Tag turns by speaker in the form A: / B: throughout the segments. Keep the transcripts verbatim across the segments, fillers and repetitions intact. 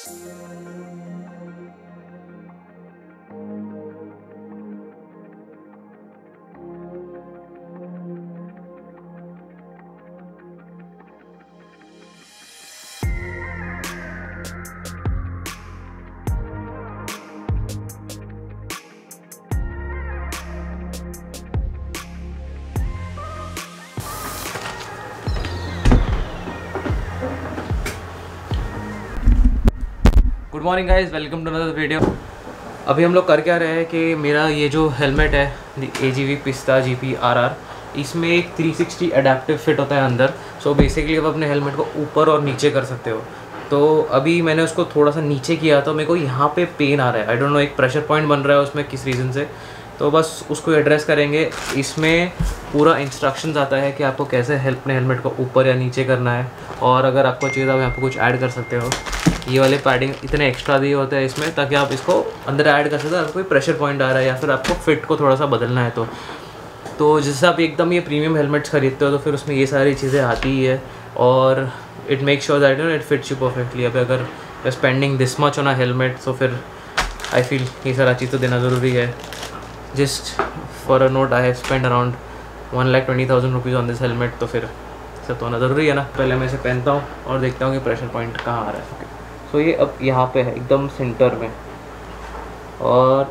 A: Good morning guys, welcome to another video. अभी हम लोग कर क्या रहे हैं कि मेरा ये जो हेलमेट है ए जी वी पिस्ता जी पी आर आर, इसमें एक थ्री सिक्सटी अडेप्टिव फिट होता है अंदर। सो बेसिकली आप अपने हेलमेट को ऊपर और नीचे कर सकते हो। तो अभी मैंने उसको थोड़ा सा नीचे किया तो मेरे को यहाँ पे पेन आ रहा है। आई डोंट नो, एक प्रेशर पॉइंट बन रहा है उसमें किस रीज़न से। तो बस उसको एड्रेस करेंगे। इसमें पूरा इंस्ट्रक्शंस आता है कि आपको कैसे हेल्प अपने हेलमेट को ऊपर या नीचे करना है। और अगर आपको चाहिए तो आप यहाँ पे कुछ ऐड कर सकते हो। ये वाले पैडिंग इतने एक्स्ट्रा दिए होते हैं इसमें ताकि आप इसको अंदर ऐड कर सकते हो। आपको कोई प्रेशर पॉइंट आ रहा है या फिर आपको फिट को थोड़ा सा बदलना है तो तो जैसे आप एकदम ये प्रीमियम हेलमेट्स खरीदते हो तो फिर उसमें ये सारी चीज़ें आती ही है। और it make sure that you know it fits you perfectly. अब अगर spending this much on a helmet तो फिर आई फील ये सारा चीज़ तो देना ज़रूरी है। Just for a note, I have spend around one lakh twenty thousand rupees on this helmet. तो फिर सब तो होना ज़रूरी है ना। पहले मैं इसे पहनता हूँ और देखता हूँ कि प्रेशर पॉइंट कहाँ आ रहा है। सो so, ये अब यहाँ पे है एकदम सेंटर में। और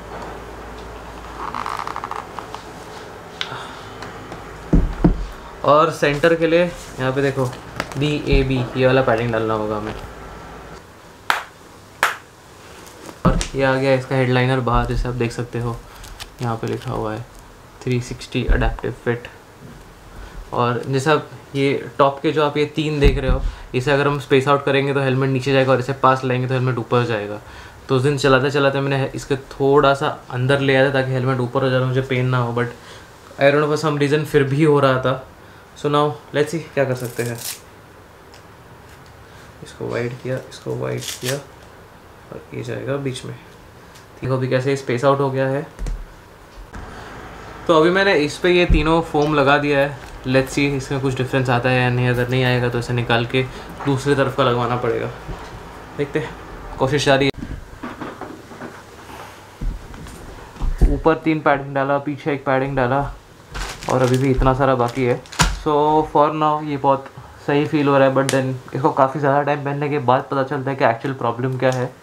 A: और सेंटर के लिए यहाँ पे देखो बी ए बी ये वाला पैडिंग डालना होगा हमें। और ये आ गया इसका हेडलाइनर बाहर, जैसे आप देख सकते हो यहाँ पे लिखा हुआ है थ्री सिक्सटी अडेप्टिव फिट। और जैसे आप ये टॉप के जो आप ये तीन देख रहे हो, इसे अगर हम स्पेस आउट करेंगे तो हेलमेट नीचे जाएगा और इसे पास लाएंगे तो हेलमेट ऊपर जाएगा। तो उस दिन चलाते चलाते मैंने इसके थोड़ा सा अंदर ले आया था ताकि हेलमेट ऊपर हो जाए, मुझे पेन ना हो। But I don't know for some reason फिर भी हो रहा था। सो नाउ लेट्स सी क्या कर सकते हैं। इसको वाइड किया, इसको वाइड किया और ये जाएगा बीच में। ठीक है, अभी कैसे स्पेस आउट हो गया है। तो अभी मैंने इस पर ये तीनों फोम लगा दिया है। लेट्स सी इसमें कुछ डिफरेंस आता है या नहीं। अगर नहीं आएगा तो इसे निकाल के दूसरी तरफ का लगवाना पड़ेगा। देखते हैं, कोशिश जारी है। ऊपर तीन पैडिंग डाला, पीछे एक पैडिंग डाला और अभी भी इतना सारा बाकी है। सो फॉर नाउ ये बहुत सही फील हो रहा है। बट देन इसको काफ़ी ज़्यादा टाइम पहनने के बाद पता चलता है कि एक्चुअल प्रॉब्लम क्या है।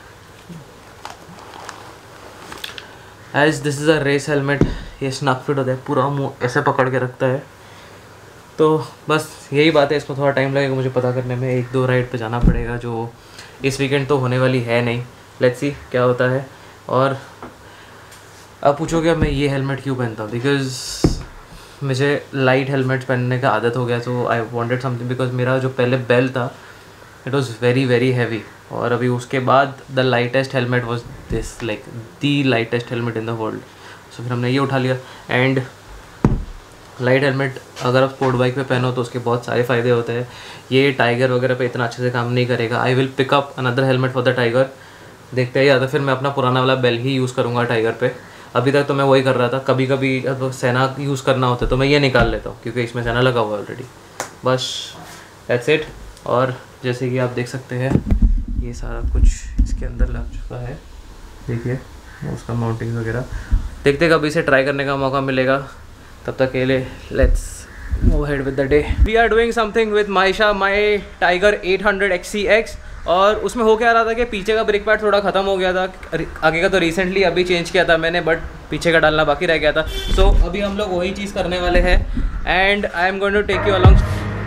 A: As this is a race helmet, ये स्नैप फिट होता है, पूरा मुँह ऐसे पकड़ के रखता है। तो बस यही बात है, इसको थोड़ा टाइम लगेगा मुझे पता करने में। एक दो राइड पे जाना पड़ेगा जो इस वीकेंड तो होने वाली है नहीं। लेट्स सी क्या होता है। और अब पूछोगे मैं ये हेलमेट क्यों पहनता हूँ, बिकॉज मुझे लाइट हेलमेट्स पहनने का आदत हो गया। So I wanted something, because मेरा जो पहले बेल था it was very very heavy. और अभी उसके बाद the lightest helmet was this, like the lightest helmet in the world. So फिर हमने ये उठा लिया। एंड लाइट हेलमेट अगर आप स्पोर्ट बाइक पे पहनो तो उसके बहुत सारे फ़ायदे होते हैं। ये टाइगर वगैरह पे इतना अच्छे से काम नहीं करेगा। I will pick up another helmet for the Tiger. देखते हैं, या तो फिर मैं अपना पुराना वाला बेल ही यूज़ करूँगा टाइगर पे। अभी तक तो मैं वही कर रहा था। कभी कभी जब सेना यूज़ करना होता है तो मैं ये निकाल लेता हूँ क्योंकि इसमें सेना लगा हुआ है ऑलरेडी। बस दैट्स इट। और जैसे कि आप देख सकते हैं ये सारा कुछ इसके अंदर लग चुका है। देखिए उसका माउंटिंग वगैरह। देखते कभी इसे ट्राई करने का मौका मिलेगा। तब तक के लिए let's move ahead with the day. We are doing something with Maisha my Tiger at hundred X C X. और उसमें हो क्या रहा था कि पीछे का ब्रेक पैड थोड़ा ख़त्म हो गया था। आगे का तो रिसेंटली अभी चेंज किया था मैंने, बट पीछे का डालना बाकी रह गया था। सो so, अभी हम लोग वही चीज़ करने वाले हैं। And I am going to take you along.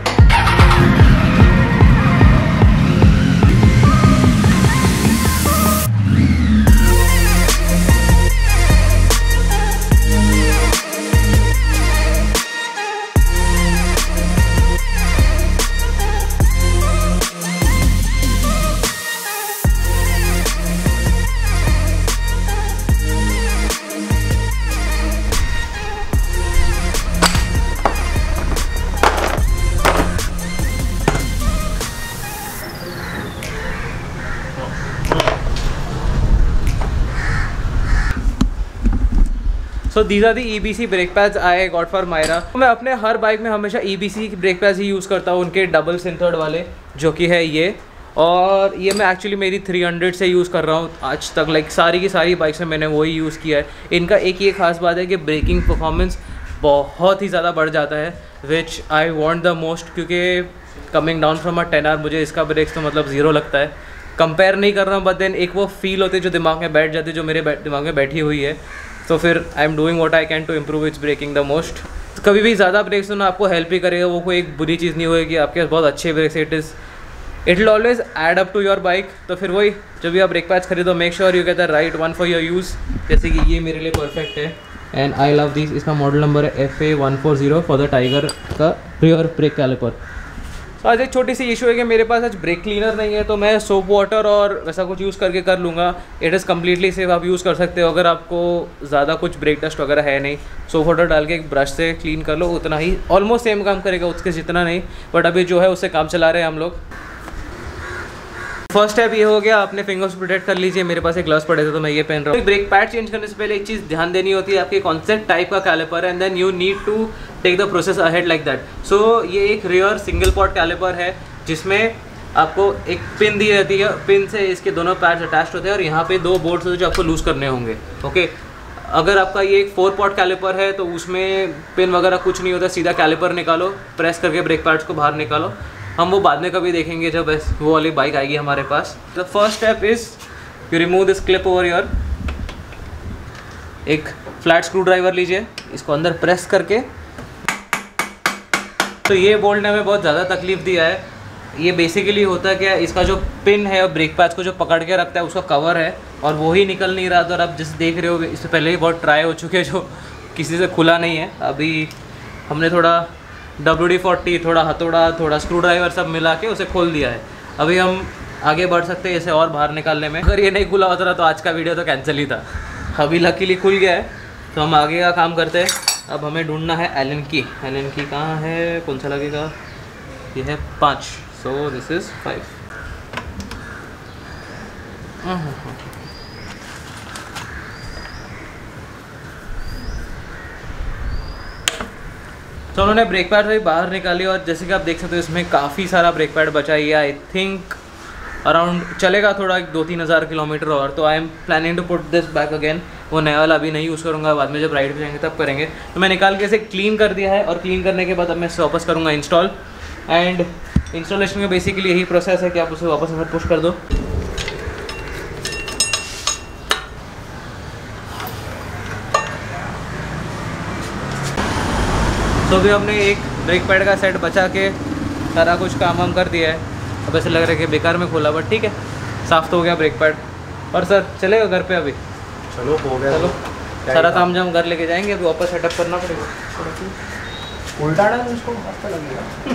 A: So these are the E B C brake pads I got for Myra. मैं अपने हर बाइक में हमेशा E B C brake pads ही यूज़ करता हूँ, उनके डबल सिंथर्ड वाले, जो कि है ये। और ये मैं एक्चुअली मेरी थ्री हंड्रेड से यूज़ कर रहा हूँ आज तक, लाइक सारी की सारी बाइक्स में मैंने वही यूज़ किया है। इनका एक ये खास बात है कि ब्रेकिंग परफॉर्मेंस बहुत ही ज़्यादा बढ़ जाता है, which I want the most, क्योंकि coming down from a ten R मुझे इसका ब्रेक्स तो मतलब ज़ीरो लगता है। कंपेयर नहीं कर रहा हूँ, बट देन एक वो फील होती है जो दिमाग में बैठ जाती है, जो मेरे दिमाग में बैठी हुई है। तो फिर I am doing what I can to improve its braking the most. कभी भी ज़्यादा ब्रेक्स होना आपको हेल्प ही करेगा, वो कोई एक बुरी चीज़ नहीं होगी। आपके पास बहुत अच्छे brakes, it is it will always add up to your bike. तो फिर वही, जब भी आप ब्रेक पैड्स खरीदो, make sure you get the right one for your use. जैसे कि ये मेरे लिए परफेक्ट है एंड आई लव दिस। इसका मॉडल नंबर है F A one four zero for the Tiger का रियर ब्रेक कैलिपर। तो आज एक छोटी सी इशू है कि मेरे पास आज ब्रेक क्लीनर नहीं है, तो मैं सोप वाटर और वैसा कुछ यूज़ करके कर लूँगा। इट इज़ कम्प्लीटली सेफ, आप यूज़ कर सकते हो। अगर आपको ज़्यादा कुछ ब्रेक डस्ट वगैरह है नहीं, सोप वाटर डाल के एक ब्रश से क्लीन कर लो, उतना ही ऑलमोस्ट सेम काम करेगा, उसके जितना नहीं, बट अभी जो है उससे काम चला रहे हैं हम लोग। फर्स्ट स्टेप ये हो गया, अपने फिंगर्स प्रोटेक्ट कर लीजिए। मेरे पास एक ग्लव्स पड़े थे तो मैं ये पहन रहा हूँ। ब्रेक पैड चेंज करने से पहले एक चीज़ ध्यान देनी होती है, आपके कौन से टाइप का कैलिपर है, and then you need to take the process ahead like that. So ये एक रियर सिंगल पॉट कैलिपर है, जिसमें आपको एक पिन दी रहती है, पिन से इसके दोनों पैड्स अटैच्ड होते हैं और यहाँ पे दो बोल्ट्स होते हैं जो आपको लूज़ करने होंगे। ओके, अगर आपका ये एक फोर पॉट कैलिपर है तो उसमें पिन वगैरह कुछ नहीं होता, सीधा कैलिपर निकालो, प्रेस करके ब्रेक पैड्स को बाहर निकालो। हम वो बाद में कभी देखेंगे जब वो वाली बाइक आएगी हमारे पास। The first step is you remove this clip over your. एक फ्लैट स्क्रू ड्राइवर लीजिए, इसको अंदर प्रेस करके। तो ये बोल्ट ने हमें बहुत ज़्यादा तकलीफ़ दिया है। ये बेसिकली होता है क्या, इसका जो पिन है और ब्रेक पैड्स को जो पकड़ के रखता है उसका कवर है, और वो ही निकल नहीं रहा था। और आप जिस देख रहे हो, इससे पहले ही बहुत ट्राई हो चुके हैं जो किसी से खुला नहीं है। अभी हमने थोड़ा डब्ल्यू डी फोर्टी, थोड़ा हथौड़ा, थोड़ा स्क्रू ड्राइवर सब मिला के उसे खोल दिया है। अभी हम आगे बढ़ सकते हैं इसे और बाहर निकालने में। अगर ये नहीं खुला होता तो आज का वीडियो तो कैंसिल ही था। अभी लकीली खुल गया है, तो हम आगे का काम करते हैं। अब हमें ढूंढना है एलन की। एलन की कहाँ है, कौन सा लगेगा? ये है पाँच, सो दिस इज़ फाइव। तो उन्होंने ब्रेक पैड भी बाहर निकाली, और जैसे कि आप देख सकते हो इसमें काफ़ी सारा ब्रेक पैड बचा ही है। आई थिंक अराउंड चलेगा थोड़ा एक दो तीन हज़ार किलोमीटर और। तो I am planning to put this back again. वो नया वाला अभी नहीं यूज़ करूँगा, बाद में जब राइड पे जाएंगे तब करेंगे। तो मैं निकाल के इसे क्लीन कर दिया है, और क्लीन करने के बाद अब मैं इसे वापस करूँगा इंस्टॉल। एंड इंस्टॉलेशन में बेसिकली यही प्रोसेस है कि आप उसे वापस अंदर पुश कर दो। तो अभी हमने एक ब्रेक पैड का सेट बचा के सारा कुछ काम वाम कर दिया है। अब ऐसे लग रहा है कि बेकार में खोला, बट ठीक है, साफ़ तो हो गया ब्रेक पैड। और सर चलेगा घर पे अभी?
B: चलो हो गया।
A: चलो सारा काम जब हम घर लेके जाएंगे, अभी वापस सेटअप करना पड़ेगा।
B: उल्टा डाल उसको, मस्त लगेगा।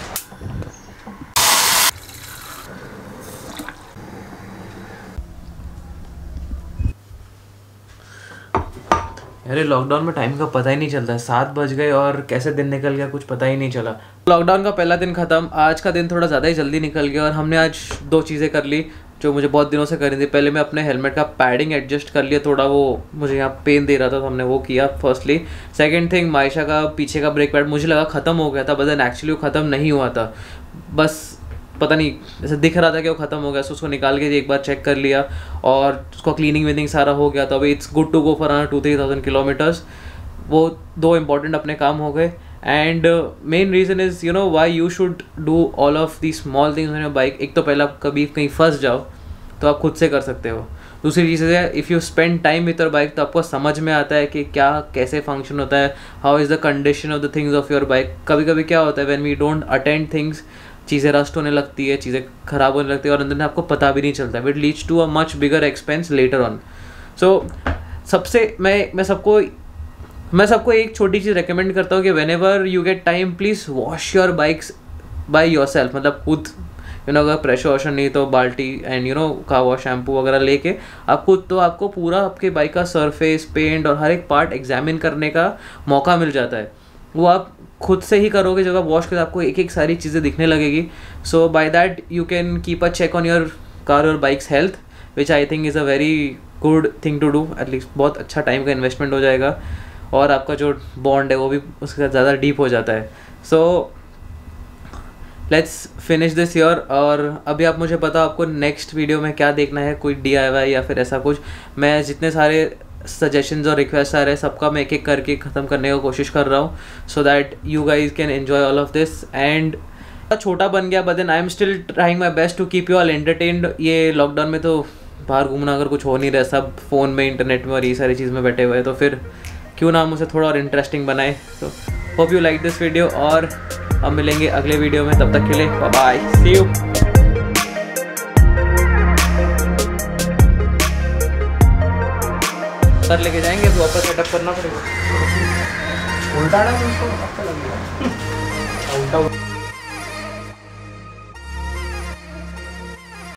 A: अरे लॉकडाउन में टाइम का पता ही नहीं चलता है। सात बज गए और कैसे दिन निकल गया कुछ पता ही नहीं चला। लॉकडाउन का पहला दिन ख़त्म, आज का दिन थोड़ा ज़्यादा ही जल्दी निकल गया। और हमने आज दो चीज़ें कर ली जो मुझे बहुत दिनों से करनी थी। पहले मैं अपने हेलमेट का पैडिंग एडजस्ट कर लिया, थोड़ा वो मुझे यहाँ पेन दे रहा था, तो हमने वो किया फर्स्टली। सेकेंड थिंग, मायशा का पीछे का ब्रेक पैड मुझे लगा ख़त्म हो गया था, बट देन एक्चुअली वो ख़त्म नहीं हुआ था। बस ऐसा नहीं, ऐसे दिख रहा था कि वो ख़त्म हो गया। सो उसको निकाल के एक बार चेक कर लिया और उसका क्लीनिंग वीनिंग सारा हो गया। तो अभी it's good to go for around two three thousand kilometres. वो दो इंपॉर्टेंट अपने काम हो गए। And main reason is you know why you should do all of the small things on your bike. एक तो पहले आप कभी कहीं फंस जाओ तो आप खुद से कर सकते हो। दूसरी चीज़ है, if you spend time with your bike तो आपको समझ में आता है कि क्या कैसे फंक्शन होता है, how is the condition of the things of your bike. कभी कभी क्या होता है, when we don't attend things, चीज़ें रस्ट होने लगती है, चीज़ें ख़राब होने लगती है और अंदर में आपको पता भी नहीं चलता। It leads to a much bigger expense later on. So सबसे मैं मैं सबको मैं सबको एक छोटी चीज़ रेकमेंड करता हूँ कि whenever you get time, please wash your bikes by yourself. मतलब खुद, यू नो, अगर प्रेशर वॉशर नहीं तो बाल्टी and you know car wash shampoo वगैरह लेके आप खुद, तो आपको पूरा आपके बाइक का सरफेस, पेंट और हर एक पार्ट एग्जामिन करने का मौका मिल जाता है। वो आप खुद से ही करोगे, जब आप वॉश करोगे आपको एक एक सारी चीज़ें दिखने लगेगी। So by that you can keep a check on your car और bikes health, which I think is a very good thing to do. At least बहुत अच्छा टाइम का इन्वेस्टमेंट हो जाएगा और आपका जो बॉन्ड है वो भी उसके साथ ज़्यादा डीप हो जाता है। So let's finish this year. और अभी आप मुझे बताओ आपको नेक्स्ट वीडियो में क्या देखना है, कोई डी आई वाई या फिर ऐसा कुछ। मैं जितने सारे सजेशंस और रिक्वेस्ट आ रहे हैं सबका मैं एक एक करके ख़त्म करने की कोशिश कर रहा हूँ, so that you guys can enjoy all of this. And छोटा बन गया but then I am still trying my best to keep you all entertained. ये लॉकडाउन में तो बाहर घूमना अगर कुछ हो नहीं रहा, सब फ़ोन में, इंटरनेट में और ये सारी चीज़ में बैठे हुए हैं, तो फिर क्यों ना हम उसे थोड़ा और इंटरेस्टिंग बनाए। तो hope you like this video और हम मिलेंगे अगले वीडियो में, तब तक के लिए bye bye, see you. Sir लेके जाएंगे तो वापस सेटअप करना पड़ेगा।
B: उल्टा ना उसको लगेगा उल्टा